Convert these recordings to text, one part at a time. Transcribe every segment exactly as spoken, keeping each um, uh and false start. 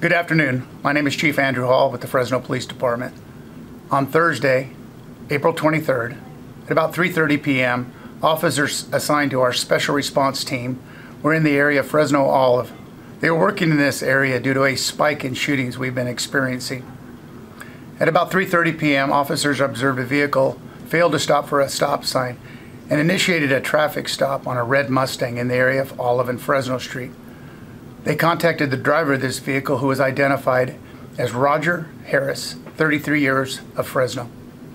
Good afternoon. My name is Chief Andrew Hall with the Fresno Police Department. On Thursday, April twenty-third, at about three thirty p m, officers assigned to our special response team were in the area of Fresno Olive. They were working in this area due to a spike in shootings we've been experiencing. At about three thirty p m, officers observed a vehicle failed to stop for a stop sign and initiated a traffic stop on a red Mustang in the area of Olive and Fresno Street. They contacted the driver of this vehicle, who was identified as Roger Harris, thirty-three years, of Fresno.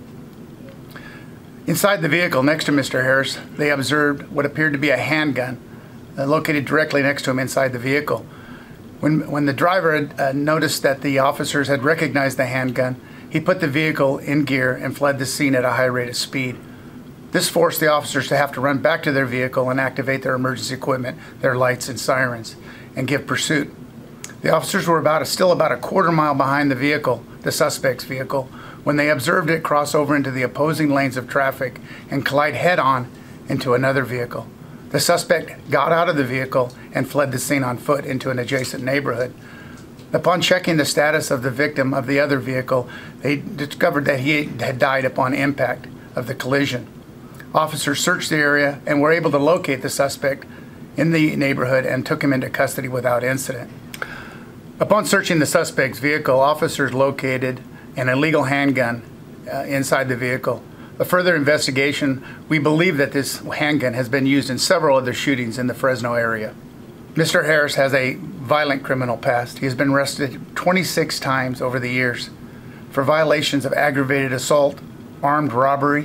Inside the vehicle next to Mister Harris, they observed what appeared to be a handgun uh, located directly next to him inside the vehicle. When, when the driver had, uh, noticed that the officers had recognized the handgun, he put the vehicle in gear and fled the scene at a high rate of speed. This forced the officers to have to run back to their vehicle and activate their emergency equipment, their lights and sirens, and give pursuit. The officers were about a, still about a quarter mile behind the vehicle, the suspect's vehicle, when they observed it cross over into the opposing lanes of traffic and collide head-on into another vehicle. The suspect got out of the vehicle and fled the scene on foot into an adjacent neighborhood. Upon checking the status of the victim of the other vehicle, they discovered that he had died upon impact of the collision. Officers searched the area and were able to locate the suspect in the neighborhood and took him into custody without incident. Upon searching the suspect's vehicle, officers located an illegal handgun uh, inside the vehicle. A further investigation, we believe that this handgun has been used in several other shootings in the Fresno area. Mister Harris has a violent criminal past. He has been arrested twenty-six times over the years for violations of aggravated assault, armed robbery,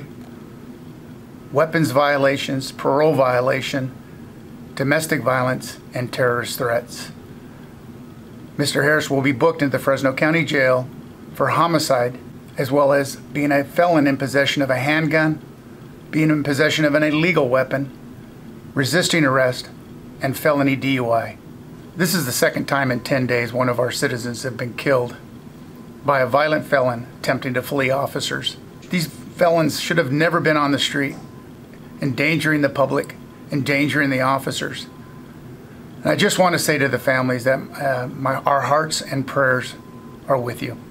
weapons violations, parole violation, domestic violence, and terrorist threats. Mister Harris will be booked into the Fresno County Jail for homicide, as well as being a felon in possession of a handgun, being in possession of an illegal weapon, resisting arrest, and felony D U I. This is the second time in ten days one of our citizens have been killed by a violent felon attempting to flee officers. These felons should have never been on the street, endangering the public, endangering the officers. And I just want to say to the families that uh, my, our hearts and prayers are with you.